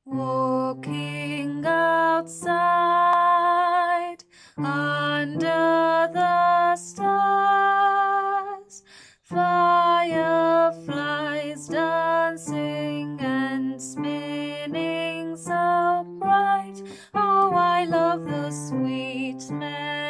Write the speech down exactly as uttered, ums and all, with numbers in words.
Walking outside under the stars, fireflies dancing and spinning so bright. Oh, I love the sweet smell